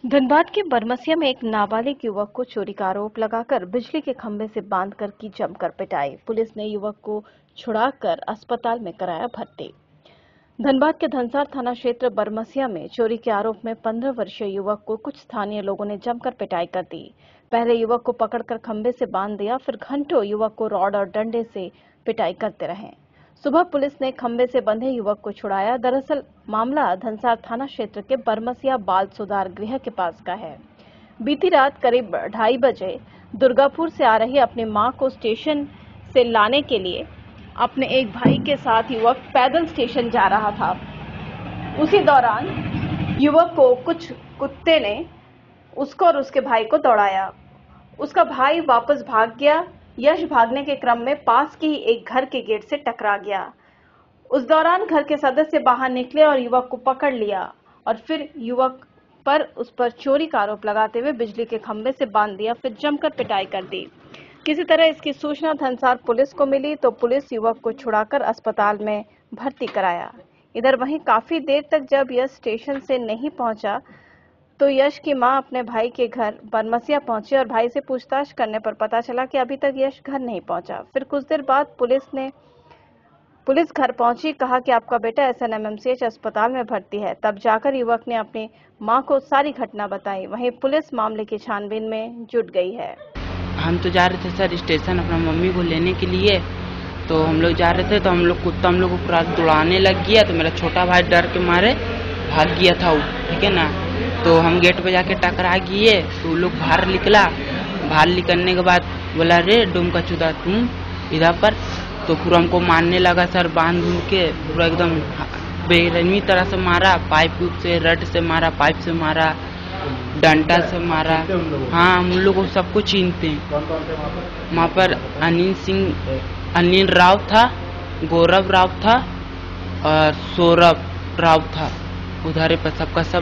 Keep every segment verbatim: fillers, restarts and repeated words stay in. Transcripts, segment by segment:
धनबाद के बरमसिया में एक नाबालिग युवक को चोरी का आरोप लगाकर बिजली के खंभे से बांधकर की जमकर पिटाई। पुलिस ने युवक को छुड़ाकर अस्पताल में कराया भर्ती। धनबाद के धनसार थाना क्षेत्र बरमसिया में चोरी के आरोप में पंद्रह वर्षीय युवक को कुछ स्थानीय लोगों ने जमकर पिटाई कर दी। पहले युवक को पकड़कर खंभे से बांध दिया, फिर घंटों युवक को रॉड और डंडे से पिटाई करते रहे। सुबह पुलिस ने खंभे से बंधे युवक को छुड़ाया। दरअसल मामला धनसार थाना क्षेत्र के बरमसिया बाल सुधार गृह के पास का है। बीती रात करीब ढाई बजे दुर्गापुर से आ रही अपनी मां को स्टेशन से लाने के लिए अपने एक भाई के साथ युवक पैदल स्टेशन जा रहा था। उसी दौरान युवक को कुछ कुत्ते ने उसको और उसके भाई को दौड़ाया। उसका भाई वापस भाग गया। यश भागने के क्रम में पास के ही एक घर के गेट से टकरा गया। उस दौरान घर के सदस्य बाहर निकले और युवक को पकड़ लिया और फिर युवक पर उस पर चोरी का आरोप लगाते हुए बिजली के खंभे से बांध दिया, फिर जमकर पिटाई कर दी। किसी तरह इसकी सूचना धनसार पुलिस को मिली तो पुलिस युवक को छुड़ाकर अस्पताल में भर्ती कराया। इधर वहीं काफी देर तक जब यश स्टेशन से नहीं पहुंचा तो यश की मां अपने भाई के घर बरमसिया पहुंची और भाई से पूछताछ करने पर पता चला कि अभी तक यश घर नहीं पहुंचा। फिर कुछ देर बाद पुलिस ने पुलिस घर पहुंची, कहा कि आपका बेटा S N M M C H अस्पताल में भर्ती है। तब जाकर युवक ने अपनी मां को सारी घटना बताई। वहीं पुलिस मामले की छानबीन में जुट गई है। हम तो जा रहे थे सर स्टेशन अपना मम्मी को लेने के लिए, तो हम लोग जा रहे थे तो हम लोग कुत्ता हम लोग को पूरा दौड़ाने लग गया। तो मेरा छोटा भाई डर के मारे भाग गया था वो, ठीक है ना। तो हम गेट पे जाके टकरा गए तो वो लोग बाहर निकला। बाहर निकलने के बाद बोला रे डूम का चुदा तुम इधर पर, तो पूरा हमको मारने लगा सर। बांध बूंद के पूरा एकदम बेरहमी तरह से मारा, पाइप से रड से मारा, पाइप से मारा, डंडा से मारा। हाँ, हम लोग को सबको चिन्हते हैं। वहाँ पर अनिल सिंह अनिल राव था, गौरव राव था और सौरभ राव था। उधारे पर सबका सब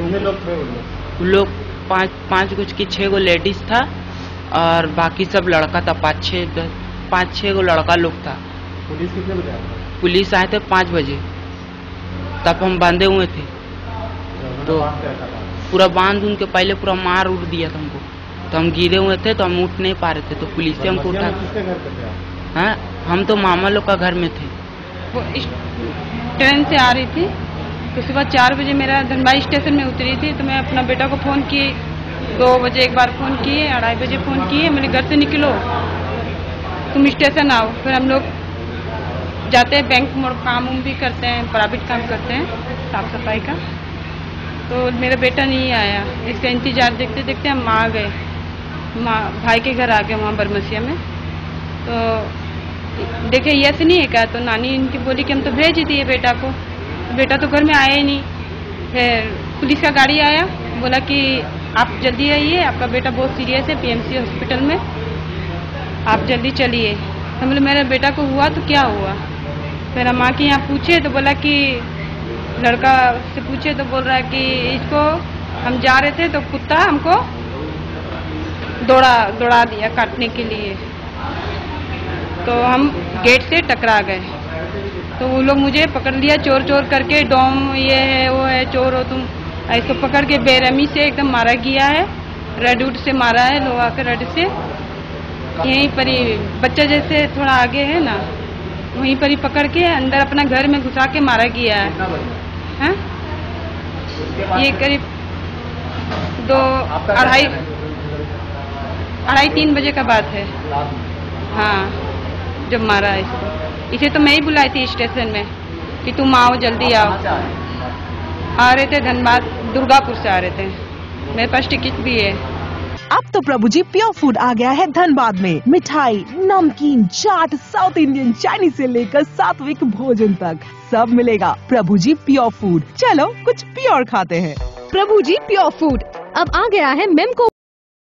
लोग लोग पाँच पाँच कुछ की छः गो लेडीज था और बाकी सब लड़का था। पाँच छः पाँच छः गो लड़का लोग था। पुलिस कितने बजे आए? पुलिस आए थे पाँच बजे। तब हम बांधे हुए थे तो पूरा बांध उनके पहले पूरा मार उड़ दिया था हमको। तो हम गिरे हुए थे तो हम उठ नहीं पा रहे थे। तो पुलिस से हमको उठा। हाँ, हम तो मामा लोग का घर में थे। वो ट्रेन से आ रही थी तो सुबह चार बजे मेरा धनबाद स्टेशन में उतरी थी। तो मैं अपना बेटा को फ़ोन किए, दो बजे एक बार फ़ोन किए, अढ़ाई बजे फ़ोन किए, मेरे घर से निकलो तुम स्टेशन आओ। फिर हम लोग जाते हैं बैंक मोड़, काम उम भी करते हैं, प्राइवेट काम करते हैं साफ सफाई का। तो मेरा बेटा नहीं आया, इसका इंतज़ार देखते देखते हम आ गए, माँ भाई के घर आ गए वहाँ बरमसिया में। तो देखे यस नहीं है क्या, तो नानी इनकी बोली कि हम तो भेज दिए बेटा को। बेटा तो घर में आया ही नहीं। फिर पुलिस का गाड़ी आया, बोला कि आप जल्दी आइए, आपका बेटा बहुत सीरियस है, पी एम सी हॉस्पिटल में, आप जल्दी चलिए। तो बोले मेरे बेटा को हुआ तो क्या हुआ। फिर हम माँ के यहाँ पूछे तो बोला कि लड़का से पूछे तो बोल रहा है कि इसको हम जा रहे थे तो कुत्ता हमको दौड़ा दौड़ा दिया काटने के लिए। तो हम गेट से टकरा गए। तो वो लोग मुझे पकड़ लिया चोर चोर करके, डोम ये है वो है, चोर हो तुम, ऐसे पकड़ के बेरहमी से एकदम मारा गया है। रेड वुड से मारा है, लोहा के रेड से। यहीं पर ही बच्चा जैसे थोड़ा आगे है ना, वहीं पर ही पकड़ के अंदर अपना घर में घुसा के मारा गया है। हाँ? ये करीब दो अढ़ाई अढ़ाई तीन बजे का बात है। हाँ, जब मारा है इसको। इसे तो मैं ही बुलाई थी स्टेशन में कि तुम आओ, जल्दी आओ। आ रहे थे धनबाद, दुर्गापुर से आ रहे थे। मेरे पास टिकट भी है। अब तो प्रभु जी प्योर फूड आ गया है धनबाद में। मिठाई, नमकीन, चाट, साउथ इंडियन, चाइनीज से लेकर सात्विक भोजन तक सब मिलेगा। प्रभु जी प्योर फूड, चलो कुछ प्योर खाते हैं। प्रभु जी प्योर फूड अब आ गया है मेमको